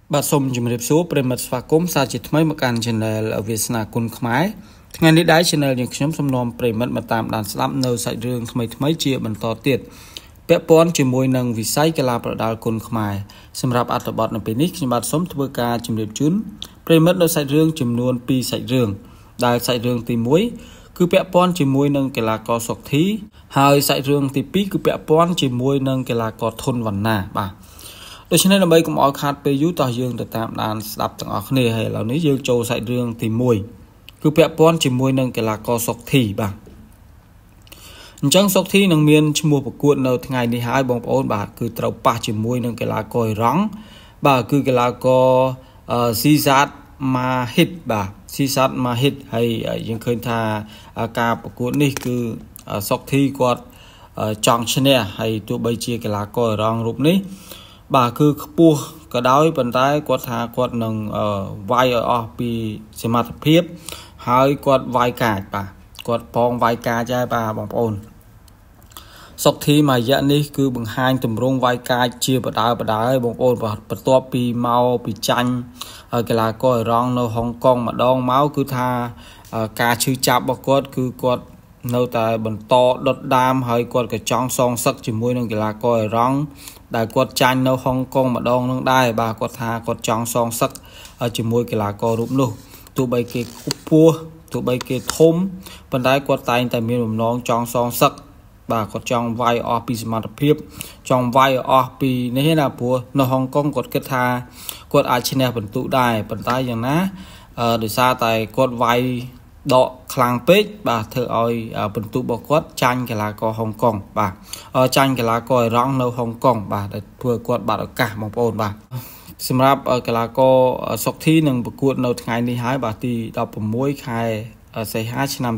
បាទសូមជម្រាបសួរប្រិមិត្តស្វាគមន៍សាជាថ្មីមកកាន់ Channel វាសនាគុណខ្មែរថ្ងៃនេះដែរ Channel យើងខ្ញុំសូមនាំប្រិមិត្តមកតាមដានស្ដាប់នៅសាច់រឿងថ្មីៗជាបន្តទៀតពាក់ព័ន្ធជាមួយនឹងវិស័យកីឡាប្រដាល់គុណខ្មែរសម្រាប់អត្ថបទនៅពេលនេះខ្ញុំបាទសូមធ្វើការជម្រាបជូនប្រិមិត្តនៅសាច់រឿងចំនួន2សាច់រឿងដែលសាច់រឿងទី1គឺពាក់ព័ន្ធជាមួយនឹងកីឡាករសុកធីហើយសាច់រឿងទី2គឺពាក់ព័ន្ធជាមួយនឹងកីឡាករធុនវណ្ណាបាទដូច្នេះដើម្បីកុំឲ្យខាតពេលយូរតោះយើងទៅតាមដានស្ដាប់ទាំងអស់គ្នាហើយឥឡូវនេះយើងចូលសាច់រឿងទី1គឺពាក់ព័ន្ធជាមួយនឹងកីឡាករសុកធីបាទអញ្ចឹងសុកធីនឹងមានឈ្មោះប្រកួតនៅថ្ងៃនេះហើយបងប្អូនបាទគឺត្រូវប៉ះជាមួយនឹងកីឡាករអ៊ីរ៉ង់បាទគឺកីឡាករស៊ីសាតម៉ាហ៊ីតបាទស៊ីសាតម៉ាហ៊ីតហើយយើងឃើញថាការប្រកួតនេះគឺសុកធីគាត់ចង់ឈ្នះហើយទោះបីជាកីឡាករអ៊ីរ៉ង់រូបនេះបាទគឺខ្ពស់ក៏ដោយប៉ុន្តែគាត់ថាគាត់នឹងវាយឲ្យអស់ពីសមត្ថភាពហើយគាត់វាយកាចបាទគាត់ផងវាយកាចដែរបាទបងប្អូនសុកធីមួយរយៈនេះគឺបង្ហាញទម្រង់វាយកាចជាបដើហើយបងប្អូនបន្ទាប់ពីមកពីចាញ់កីឡាករអ៊ីរ៉ង់នៅហុងកុងម្ដងមកគឺថាការឈឺចាប់របស់គាត់គឺគាត់នៅតែបន្តដុតដាមហើយគាត់ក៏ចង់សងសឹកជាមួយនឹងកីឡាករអ៊ីរ៉ង់ដែលគាត់ចាញ់នៅហុងកុងម្ដងនឹងដែរបាទគាត់ថាគាត់ចង់សងសឹកជាមួយកីឡាកររូបនោះទោះបីគេខ្ពស់ទោះបីគេធំប៉ុន្តែគាត់តែងតែមានបំណងចង់សងសឹកបាទគាត់ចង់វាយអស់ពីសមត្ថភាពចង់វាយអស់ពីនេះណាព្រោះនៅហុងកុងគាត់គិតថាគាត់អាចឈ្នះពិន្ទុដែរប៉ុន្តែយ៉ាងណាដោយសារតែគាត់វាយដកខ្លាំងពេកបាទធ្វើឲ្យពិន្ទុរបស់គាត់ចាញ់កីឡាករហុងកុងបាទចាញ់កីឡាករអ៊ីរ៉ង់នៅហុងកុងបាទដែលធ្វើគាត់បាត់ឱកាសបងប្អូនបាទសម្រាប់កីឡាករសុកធីនឹងប្រកួតនៅថ្ងៃនេះហើយបាទទី16ខែសីហាឆ្នាំ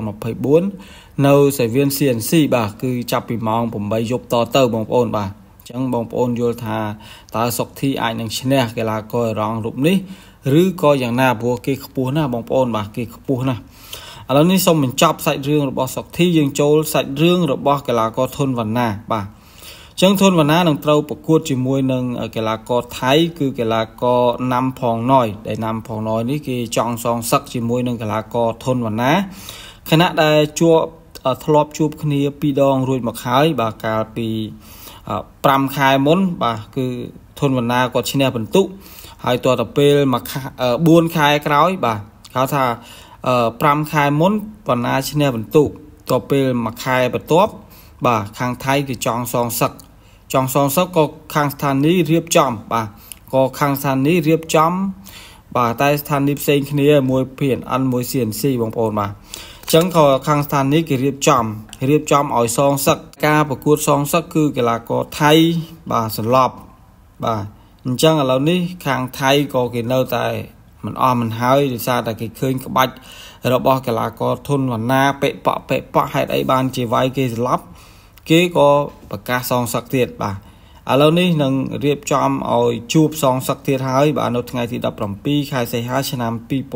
2024នៅសាវៀន CNC បាទគឺចាប់ពីម៉ោង8យប់តទៅបងប្អូនបាទអញ្ចឹងបងប្អូនយល់ថាតើសុកធីអាចនឹងឈ្នះកីឡាករអ៊ីរ៉ង់រូបនេះឬក៏យ៉ាងណាព្រោះគេខ្ពស់ណាស់បងប្អូនបាទគេខ្ពស់ណាស់ឥឡូវនេះសូមបញ្ចប់សាច់រឿងរបស់សុកធីយើងចូលសាច់រឿងរបស់កីឡាករធុនវណ្ណាបាទអញ្ចឹងធុនវណ្ណានឹងត្រូវប្រកួតជាមួយនឹងកីឡាករថៃគឺកីឡាករណាំផងណយដែលណាំផងណយនេះគេចង់សងសឹកជាមួយនឹងកីឡាករធុនវណ្ណាខណៈដែលធ្លាប់ជួបគ្នា2ដងរួចមកហើយបាទកាលពី5ខែមុនបាទគឺធុនវណ្ណាគាត់ឈ្នះពិន្ទុហើយតទៅពេល4ខែក្រោយបាទគេថា5ខែមុនវណ្ណាឈ្នះពិន្ទុតពេល1ខែបន្ទាប់បាទខាងថៃគឺចង់សងសឹកក៏ខាងស្ថានីយ៍រៀបចំបាទក៏ខាងស្ថានីយ៍រៀបចំបាទតែស្ថានីយ៍ផ្សេងគ្នាមួយ PNN មួយ CNC បងប្អូនបាទអញ្ចឹងក៏ខាងស្ថានីយ៍គេរៀបចំឲ្យសងសឹកការប្រកួតសងសឹកគឺកីឡាករថៃបាទសន្លប់បាទអញ្ចឹងឥឡូវនេះខាងថៃក៏គេនៅតែមិនអស់មិនហើយដោយសារតែគេឃើញក្បាច់របស់កីឡាករធុនវណ្ណាពេកហេតុអីបានជាវាយគេស្លាប់គេក៏ប្រកាសសងសឹកទៀតបាទឥឡូវនេះនឹងរៀបចំឲ្យជួបសងសឹកទៀតហើយបាទនៅថ្ងៃទី17ខែសីហាឆ្នាំ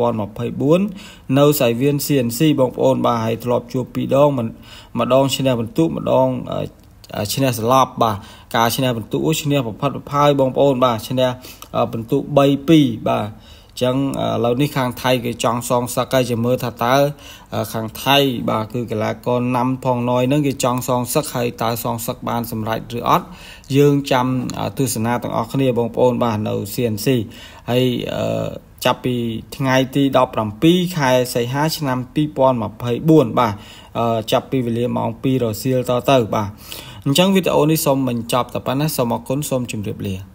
2024នៅសាវៀន CNC បងប្អូនបាទហើយធ្លាប់ជួប2ដងម្ដងឈ្នះពិន្ទុម្ដងឈ្នះស្លាប់បាទការឈ្នះពិន្ទុឈ្នះប្រផាត់ប្រផាយបងប្អូនបាទឈ្នះពិន្ទុ 3-2 បាទអញ្ចឹងឥឡូវនេះខាងថៃគេចង់សងសឹកហើយជាមើលថាតើខាងថៃបាទគឺកីឡាករណាំផងណយហ្នឹងគេចង់សងសឹកហើយតើសងសឹកបានសម្រេចឬអត់យើងចាំទស្សនាទាំងអស់គ្នាបងប្អូនបាទនៅ CNC ហើយចាប់ពីថ្ងៃទី17ខែសីហាឆ្នាំ2024បាទចាប់ពីវេលាម៉ោង2រសៀលតទៅបាទអញ្ចឹងវីដេអូនេះសូមបញ្ចប់តែប៉ុណ្ណេះសូមអរគុណសូមជម្រាបលា